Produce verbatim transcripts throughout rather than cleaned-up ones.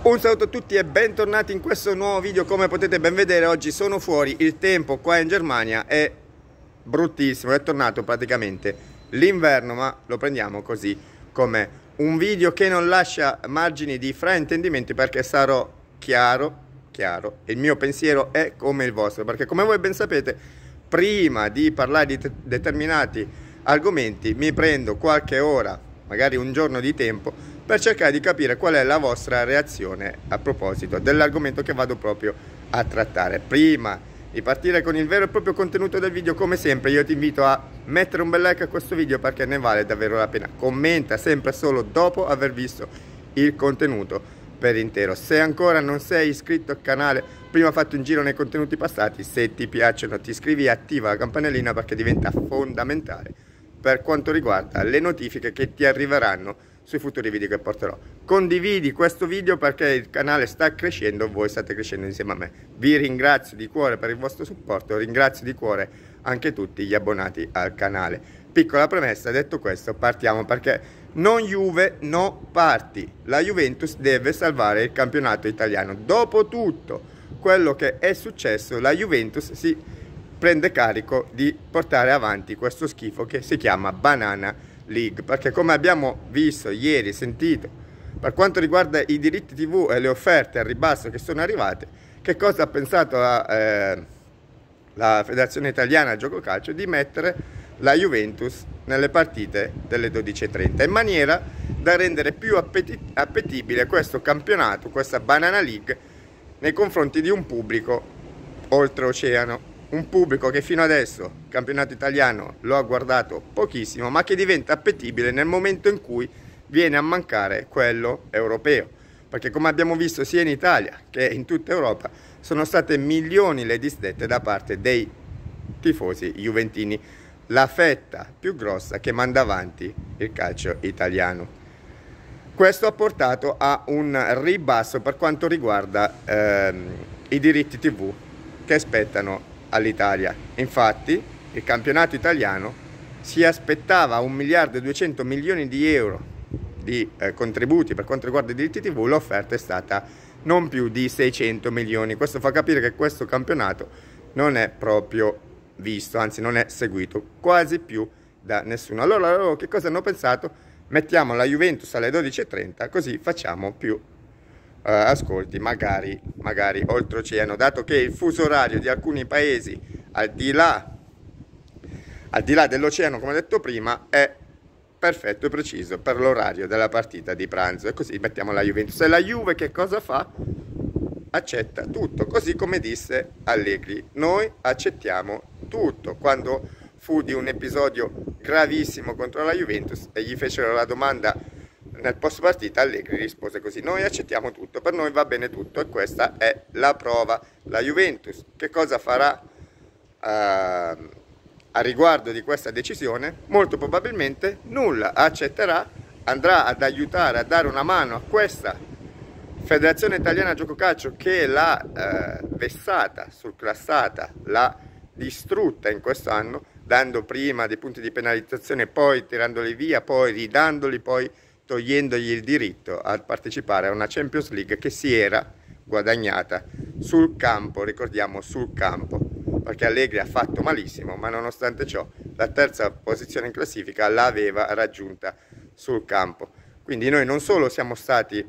Un saluto a tutti e bentornati in questo nuovo video. Come potete ben vedere, oggi sono fuori, il tempo qua in Germania è bruttissimo, è tornato praticamente l'inverno, ma lo prendiamo così come un video che non lascia margini di fraintendimenti, perché sarò chiaro, chiaro, il mio pensiero è come il vostro, perché come voi ben sapete, prima di parlare di determinati argomenti mi prendo qualche ora, magari un giorno di tempo, per cercare di capire qual è la vostra reazione a proposito dell'argomento che vado proprio a trattare. Prima di partire con il vero e proprio contenuto del video, come sempre io ti invito a mettere un bel like a questo video, perché ne vale davvero la pena. Commenta sempre solo dopo aver visto il contenuto per intero. Se ancora non sei iscritto al canale, prima fatti un giro nei contenuti passati, se ti piacciono ti iscrivi e attiva la campanellina, perché diventa fondamentale per quanto riguarda le notifiche che ti arriveranno sui futuri video che porterò. Condividi questo video perché il canale sta crescendo, voi state crescendo insieme a me. Vi ringrazio di cuore per il vostro supporto, ringrazio di cuore anche tutti gli abbonati al canale. Piccola premessa, detto questo partiamo, perché non Juve, no parti. La Juventus deve salvare il campionato italiano. Dopo tutto quello che è successo, la Juventus si prende carico di portare avanti questo schifo che si chiama Banana League, perché come abbiamo visto ieri, sentito, per quanto riguarda i diritti tivù e le offerte al ribasso che sono arrivate, che cosa ha pensato la, eh, la Federazione Italiana Gioco Calcio? Di mettere la Juventus nelle partite delle dodici e trenta, in maniera da rendere più appetibile questo campionato, questa Banana League, nei confronti di un pubblico oltreoceano. Un pubblico che fino adesso il campionato italiano lo ha guardato pochissimo, ma che diventa appetibile nel momento in cui viene a mancare quello europeo. Perché come abbiamo visto sia in Italia che in tutta Europa, sono state milioni le disdette da parte dei tifosi juventini, la fetta più grossa che manda avanti il calcio italiano. Questo ha portato a un ribasso per quanto riguarda ehm, i diritti tivù che spettano all'Italia. Infatti il campionato italiano si aspettava un miliardo e duecento milioni di euro di eh, contributi per quanto riguarda i diritti tivù, l'offerta è stata non più di seicento milioni. Questo fa capire che questo campionato non è proprio visto, anzi non è seguito quasi più da nessuno. Allora loro che cosa hanno pensato? Mettiamo la Juventus alle dodici e trenta, così facciamo più Uh, ascolti, magari, magari oltreoceano, dato che il fuso orario di alcuni paesi al di là, al di là dell'oceano, come detto prima, è perfetto e preciso per l'orario della partita di pranzo, e così mettiamo la Juventus. E la Juve che cosa fa? Accetta tutto, così come disse Allegri: noi accettiamo tutto. Quando fu di un episodio gravissimo contro la Juventus e gli fecero la domanda nel post partita, Allegri rispose così: noi accettiamo tutto, per noi va bene tutto. E questa è la prova. La Juventus che cosa farà uh, a riguardo di questa decisione? Molto probabilmente nulla, accetterà, andrà ad aiutare, a dare una mano a questa Federazione Italiana Gioco Calcio che l'ha uh, vessata, surclassata, l'ha distrutta in questo anno, dando prima dei punti di penalizzazione, poi tirandoli via, poi ridandoli, poi togliendogli il diritto a partecipare a una Champions League che si era guadagnata sul campo, ricordiamo sul campo, perché Allegri ha fatto malissimo, ma nonostante ciò la terza posizione in classifica l'aveva raggiunta sul campo. Quindi noi non solo siamo stati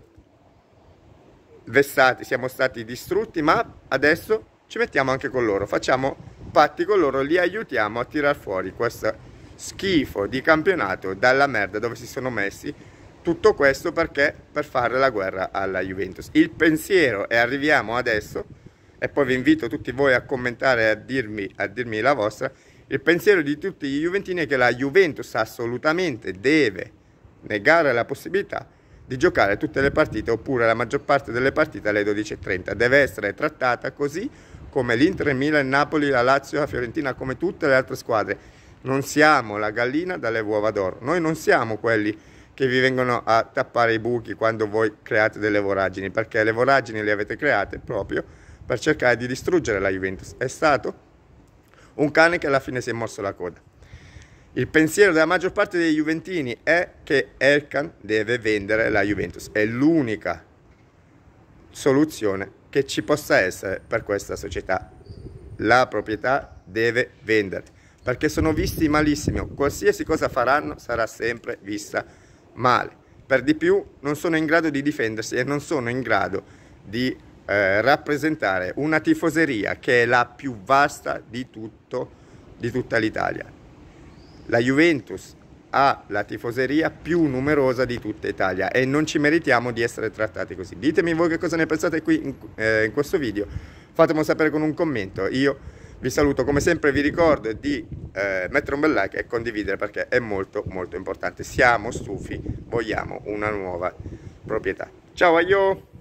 vessati, siamo stati distrutti, ma adesso ci mettiamo anche con loro, facciamo patti con loro, li aiutiamo a tirar fuori questo schifo di campionato dalla merda dove si sono messi. Tutto questo perché? Per fare la guerra alla Juventus. Il pensiero, e arriviamo adesso, e poi vi invito tutti voi a commentare e a dirmi, a dirmi la vostra, il pensiero di tutti gli juventini è che la Juventus assolutamente deve negare la possibilità di giocare tutte le partite, oppure la maggior parte delle partite, alle dodici e trenta. Deve essere trattata così come l'Inter, il Milan, il Napoli, la Lazio, la Fiorentina, come tutte le altre squadre. Non siamo la gallina dalle uova d'oro, noi non siamo quelli che vi vengono a tappare i buchi quando voi create delle voragini, perché le voragini le avete create proprio per cercare di distruggere la Juventus. È stato un cane che alla fine si è morso la coda. Il pensiero della maggior parte dei juventini è che Erkan deve vendere la Juventus, è l'unica soluzione che ci possa essere per questa società. La proprietà deve vendere, perché sono visti malissimo, qualsiasi cosa faranno sarà sempre vista male. Per di più non sono in grado di difendersi e non sono in grado di eh, rappresentare una tifoseria che è la più vasta di, tutto, di tutta l'Italia. La Juventus ha la tifoseria più numerosa di tutta Italia e non ci meritiamo di essere trattati così. Ditemi voi che cosa ne pensate qui in, eh, in questo video, fatemelo sapere con un commento. Io vi saluto, come sempre vi ricordo di eh, mettere un bel like e condividere, perché è molto molto importante. Siamo stufi, vogliamo una nuova proprietà. Ciao, aio!